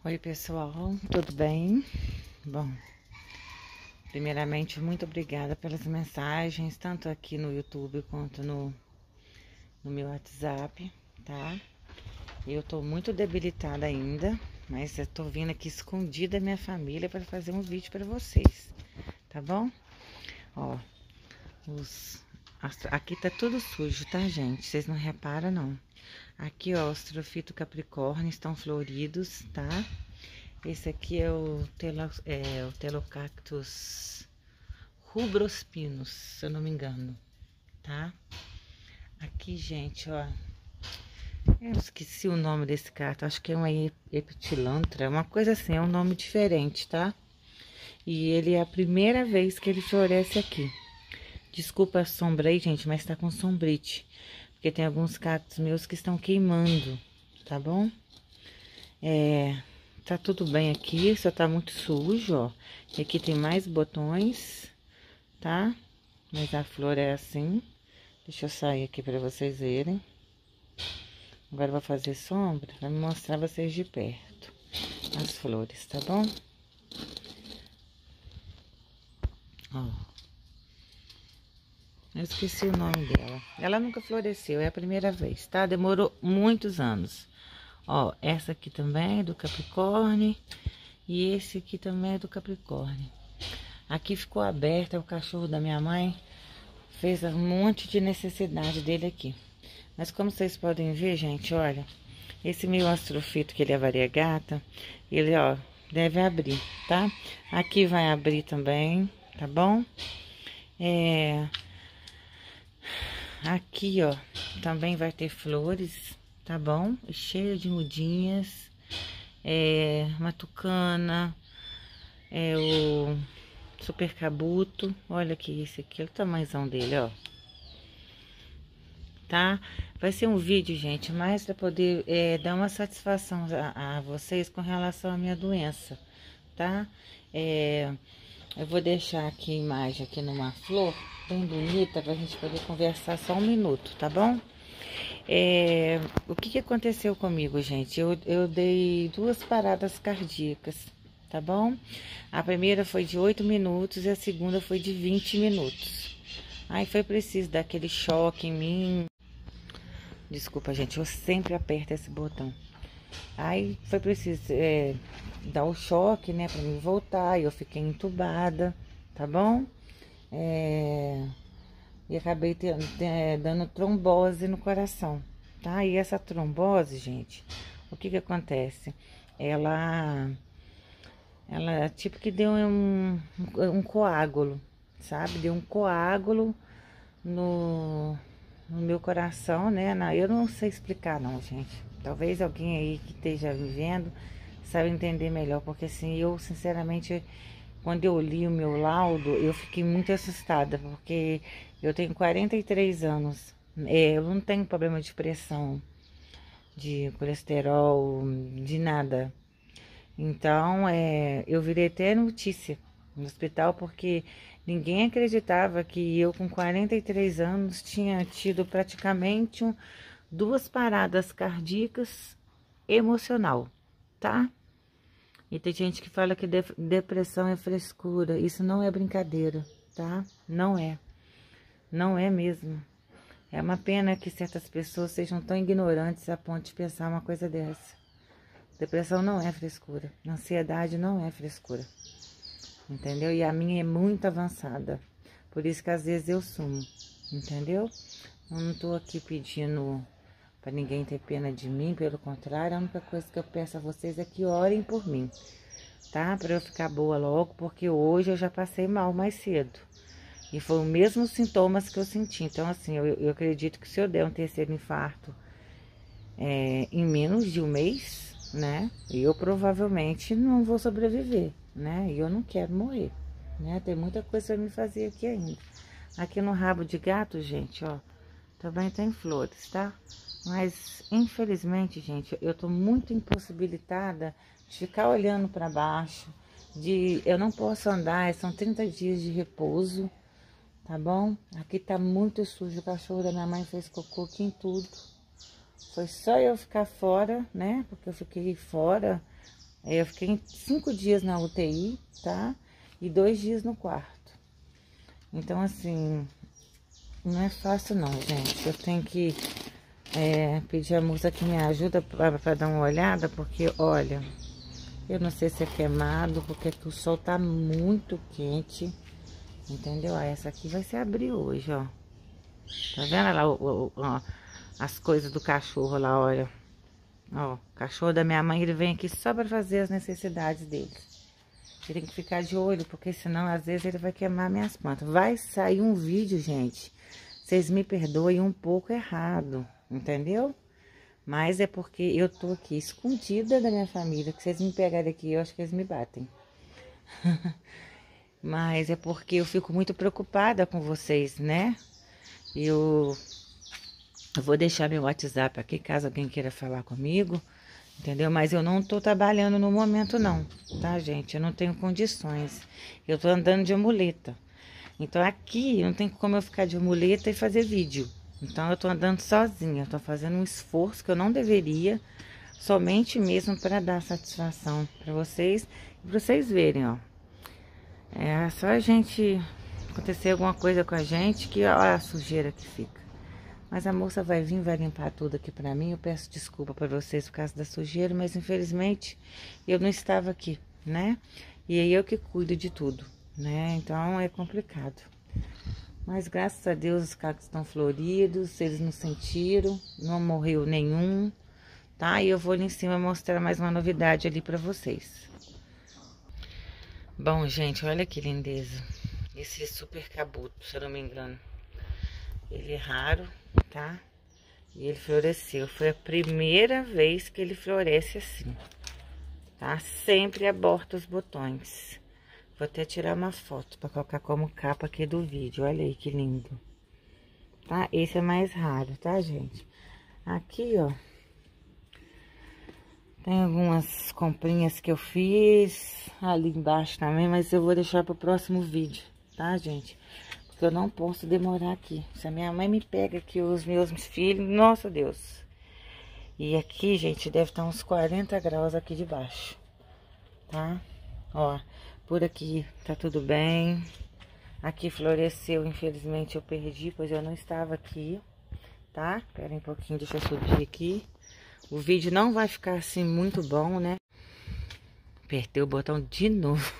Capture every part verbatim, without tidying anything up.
Oi, pessoal, tudo bem? Bom, primeiramente, muito obrigada pelas mensagens, tanto aqui no YouTube quanto no, no meu WhatsApp, tá? Eu tô muito debilitada ainda, mas eu tô vindo aqui escondida da minha família para fazer um vídeo para vocês, tá bom? Ó, os, aqui tá tudo sujo, tá, gente? Vocês não reparam, não. Aqui, ó, os trofito capricórnio estão floridos, tá? Esse aqui é o, telo, é, o Telocactus rubrospinus, se eu não me engano, tá? Aqui, gente, ó, eu esqueci o nome desse cacto, acho que é uma epitilantra, uma coisa assim, é um nome diferente, tá? E ele é a primeira vez que ele floresce aqui. Desculpa a sombra aí, gente, mas tá com sombrite, porque tem alguns cactos meus que estão queimando, tá bom? É... Tá tudo bem aqui, só tá muito sujo, ó. E aqui tem mais botões, tá? Mas a flor é assim. Deixa eu sair aqui pra vocês verem. Agora eu vou fazer sombra pra me mostrar vocês de perto as flores, tá bom? Ó. Eu esqueci o nome dela. Ela nunca floresceu, é a primeira vez, tá? Demorou muitos anos. Ó, essa aqui também é do Capricórnio. E esse aqui também é do Capricórnio. Aqui ficou aberta, o cachorro da minha mãe fez um monte de necessidade dele aqui. Mas como vocês podem ver, gente, olha, esse meu astrofito, que ele é variegata, ele, ó, deve abrir, tá? Aqui vai abrir também, tá bom? É... Aqui, ó, também vai ter flores, tá bom? Cheio de mudinhas. É, uma tucana, é o super cabuto, olha aqui esse aqui, olha o tamanhozão dele, ó. Tá? Vai ser um vídeo, gente, mais para poder é, dar uma satisfação a, a vocês com relação à minha doença, tá? É, eu vou deixar aqui a imagem aqui numa flor bem bonita pra gente poder conversar só um minuto, tá bom? É, o que que aconteceu comigo, gente? Eu, eu dei duas paradas cardíacas, tá bom? A primeira foi de oito minutos e a segunda foi de vinte minutos. Aí foi preciso dar aquele choque em mim. Desculpa, gente, eu sempre aperto esse botão. Aí foi preciso é, dar o choque, né, pra mim voltar. E eu fiquei entubada, tá bom? É... E acabei ter, ter, dando trombose no coração, tá? E essa trombose, gente, o que que acontece? Ela, ela tipo que deu um, um coágulo, sabe? Deu um coágulo no, no meu coração, né? Na, eu não sei explicar não, gente. Talvez alguém aí que esteja vivendo saiba entender melhor, porque assim, eu sinceramente... Quando eu li o meu laudo, eu fiquei muito assustada, porque eu tenho quarenta e três anos. É, eu não tenho problema de pressão, de colesterol, de nada. Então, é, eu virei até notícia no hospital, porque ninguém acreditava que eu, com quarenta e três anos, tinha tido praticamente um, duas paradas cardíacas emocional, tá? E tem gente que fala que de- depressão é frescura. Isso não é brincadeira, tá? Não é. Não é mesmo. É uma pena que certas pessoas sejam tão ignorantes a ponto de pensar uma coisa dessa. Depressão não é frescura. Ansiedade não é frescura. Entendeu? E a minha é muito avançada. Por isso que às vezes eu sumo. Entendeu? Eu não tô aqui pedindo para ninguém ter pena de mim. Pelo contrário, a única coisa que eu peço a vocês é que orem por mim, tá? Pra eu ficar boa logo, porque hoje eu já passei mal mais cedo. E foi os mesmos sintomas que eu senti. Então, assim, eu, eu acredito que se eu der um terceiro infarto é, em menos de um mês, né? Eu provavelmente não vou sobreviver, né? E eu não quero morrer, né? Tem muita coisa pra me fazer aqui ainda. Aqui no rabo de gato, gente, ó, também tem flores, tá? Mas, infelizmente, gente, eu tô muito impossibilitada de ficar olhando para baixo, de eu não posso andar, são trinta dias de repouso, tá bom? Aqui tá muito sujo, o cachorro da minha mãe fez cocô aqui em tudo. Foi só eu ficar fora, né? Porque eu fiquei fora Aí eu fiquei cinco dias na U T I, tá? E dois dias no quarto. Então, assim, não é fácil não, gente. Eu tenho que é, pedir a moça que me ajuda para dar uma olhada, porque, olha, eu não sei se é queimado, porque o sol tá muito quente, entendeu? Aí essa aqui vai se abrir hoje, ó. Tá vendo lá, o, o, ó, as coisas do cachorro lá, olha. Ó, o cachorro da minha mãe, ele vem aqui só para fazer as necessidades dele. Ele tem que ficar de olho, porque senão, às vezes, ele vai queimar minhas plantas. Vai sair um vídeo, gente. Vocês me perdoem um pouco errado, entendeu? Mas é porque eu tô aqui escondida da minha família. Que vocês me pegarem aqui, eu acho que eles me batem. Mas é porque eu fico muito preocupada com vocês, né? Eu... Eu vou deixar meu WhatsApp aqui, caso alguém queira falar comigo, entendeu? Mas eu não tô trabalhando no momento não, tá, gente? Eu não tenho condições. Eu tô andando de muleta. Então aqui não tem como eu ficar de muleta e fazer vídeo. Então eu tô andando sozinha, eu tô fazendo um esforço que eu não deveria, somente mesmo para dar satisfação para vocês, e pra vocês verem, ó. É só a gente acontecer alguma coisa com a gente que olha a sujeira que fica. Mas a moça vai vir, vai limpar tudo aqui pra mim. Eu peço desculpa pra vocês por causa da sujeira, mas infelizmente eu não estava aqui, né? E aí eu que cuido de tudo, né? Então é complicado. Mas graças a Deus os cactos estão floridos, eles não sentiram, não morreu nenhum, tá? E eu vou ali em cima mostrar mais uma novidade ali pra vocês. Bom, gente, olha que lindeza. Esse super cabuto, se eu não me engano. Ele é raro, tá? E ele floresceu. Foi a primeira vez que ele floresce assim, tá? Sempre aborta os botões. Vou até tirar uma foto pra colocar como capa aqui do vídeo. Olha aí que lindo. Tá? Esse é mais raro, tá, gente? Aqui, ó. Tem algumas comprinhas que eu fiz ali embaixo também, mas eu vou deixar pro próximo vídeo, tá, gente? Eu não posso demorar aqui. Se a minha mãe me pega aqui, os meus filhos, nossa Deus. E aqui, gente, deve estar uns quarenta graus aqui de baixo, tá? Ó, por aqui tá tudo bem. Aqui floresceu, infelizmente eu perdi, pois eu não estava aqui, tá? Espera um pouquinho, deixa eu subir aqui. O vídeo não vai ficar assim muito bom, né? Apertei o botão de novo.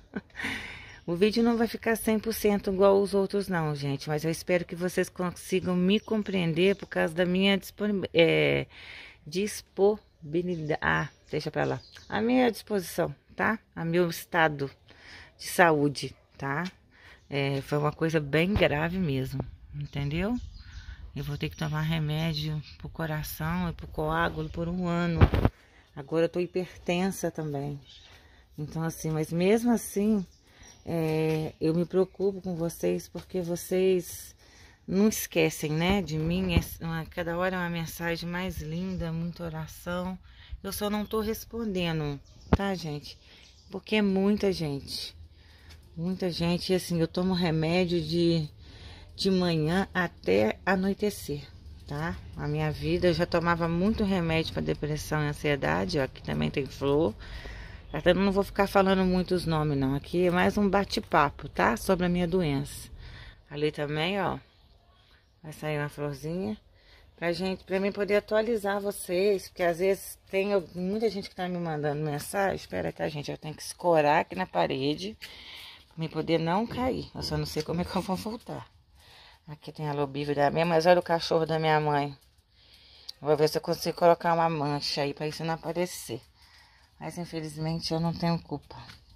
O vídeo não vai ficar cem por cento igual os outros não, gente. Mas eu espero que vocês consigam me compreender por causa da minha disponibilidade. É, disponibilidade. Ah, deixa pra lá. A minha disposição, tá? A meu estado de saúde, tá? É, foi uma coisa bem grave mesmo, entendeu? Eu vou ter que tomar remédio pro coração e pro coágulo por um ano. Agora eu tô hipertensa também. Então assim, mas mesmo assim... É, eu me preocupo com vocês porque vocês não esquecem, né, de mim. É uma, cada hora é uma mensagem mais linda, muita oração. Eu só não tô respondendo, tá, gente? Porque é muita gente, muita gente. E assim, eu tomo remédio de, de manhã até anoitecer, tá? A minha vida, eu já tomava muito remédio para depressão e ansiedade, ó, aqui também tem flor. Até não vou ficar falando muitos nomes não, aqui é mais um bate-papo, tá? Sobre a minha doença. Ali também, ó, vai sair uma florzinha pra gente, pra mim poder atualizar vocês, porque às vezes tem muita gente que tá me mandando mensagem. Espera aí, tá, gente? Eu tenho que escorar aqui na parede pra me poder não cair. Eu só não sei como é que eu vou voltar. Aqui tem a lobívia da minha, mas olha o cachorro da minha mãe. Vou ver se eu consigo colocar uma mancha aí pra isso não aparecer. Mas infelizmente eu não tenho culpa.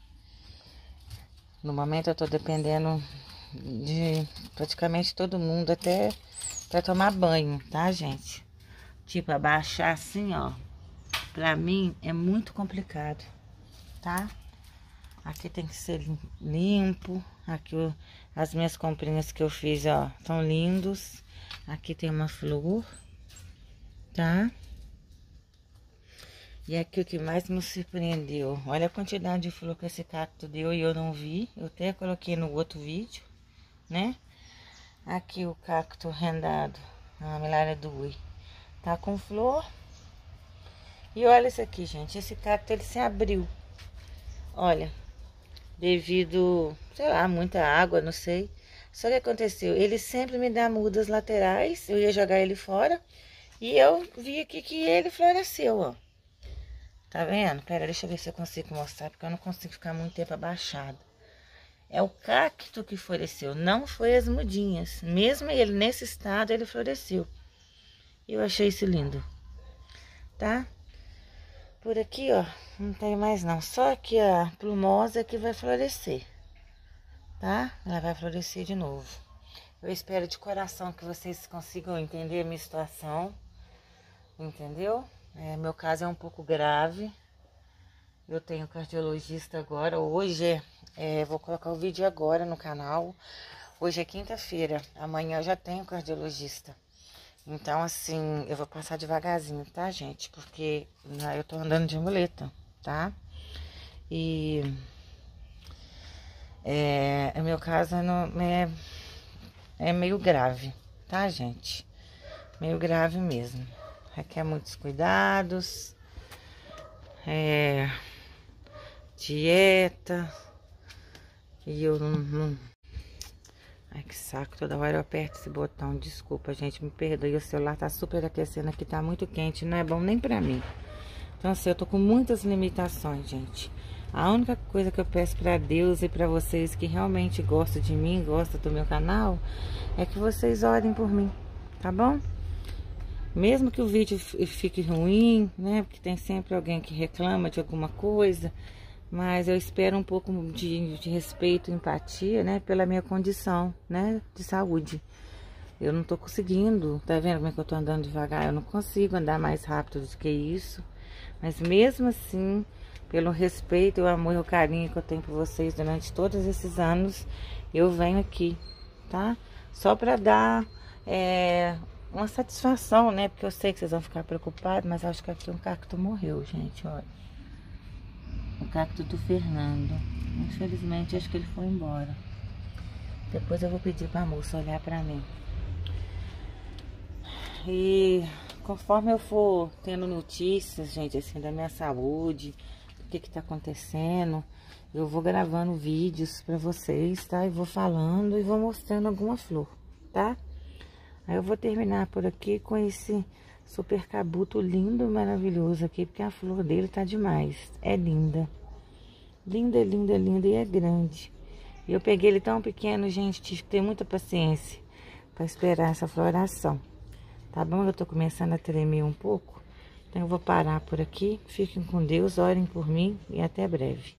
No momento eu tô dependendo de praticamente todo mundo, até pra tomar banho, tá, gente? Tipo, abaixar assim, ó, pra mim é muito complicado, tá? Aqui tem que ser limpo. Aqui ó, as minhas comprinhas que eu fiz, ó, tão lindos. Aqui tem uma flor, tá? E aqui o que mais me surpreendeu, olha a quantidade de flor que esse cacto deu e eu não vi. Eu até coloquei no outro vídeo, né? Aqui o cacto rendado, a Melária Dewey, tá com flor. E olha isso aqui, gente. Esse cacto, ele se abriu. Olha, devido, sei lá, muita água, não sei. Só que aconteceu, ele sempre me dá mudas laterais. Eu ia jogar ele fora. E eu vi aqui que ele floresceu, ó. Tá vendo? Pera, deixa eu ver se eu consigo mostrar, porque eu não consigo ficar muito tempo abaixado. É o cacto que floresceu, não foi as mudinhas. Mesmo ele nesse estado, ele floresceu. Eu achei isso lindo, tá? Por aqui, ó, não tem mais não. Só que a plumosa que vai florescer, tá? Ela vai florescer de novo. Eu espero de coração que vocês consigam entender a minha situação, entendeu? É, meu caso é um pouco grave. Eu tenho cardiologista agora. Hoje é, é, vou colocar o vídeo agora no canal. Hoje é quinta-feira. Amanhã eu já tenho cardiologista. Então, assim, eu vou passar devagarzinho, tá, gente? Porque né, eu tô andando de muleta, tá? E é, o meu caso não, é, é meio grave, tá, gente? Meio grave mesmo. Requer muitos cuidados, é, dieta, e eu não, não... Ai, que saco, toda hora eu aperto esse botão, desculpa, gente, me perdoe, o celular tá super aquecendo aqui, tá muito quente, não é bom nem pra mim. Então, assim, eu tô com muitas limitações, gente. A única coisa que eu peço pra Deus e pra vocês que realmente gostam de mim, gostam do meu canal, é que vocês orem por mim, tá bom? Mesmo que o vídeo fique ruim, né? Porque tem sempre alguém que reclama de alguma coisa. Mas eu espero um pouco de, de respeito e empatia, né? Pela minha condição, né? De saúde. Eu não tô conseguindo. Tá vendo como é que eu tô andando devagar? Eu não consigo andar mais rápido do que isso. Mas mesmo assim, pelo respeito, o amor e o carinho que eu tenho por vocês durante todos esses anos, eu venho aqui, tá? Só pra dar... É, uma satisfação, né? Porque eu sei que vocês vão ficar preocupados, mas acho que aqui um cacto morreu, gente, olha. O cacto do Fernando. Infelizmente, acho que ele foi embora. Depois eu vou pedir pra moça olhar pra mim. E conforme eu for tendo notícias, gente, assim, da minha saúde, o que que tá acontecendo, eu vou gravando vídeos pra vocês, tá? E vou falando e vou mostrando alguma flor, tá? Aí eu vou terminar por aqui com esse super cabuto lindo, maravilhoso aqui, porque a flor dele tá demais. É linda. Linda, linda, linda e é grande. E eu peguei ele tão pequeno, gente, tive que ter muita paciência para esperar essa floração. Tá bom? Eu tô começando a tremer um pouco. Então eu vou parar por aqui. Fiquem com Deus, orem por mim e até breve.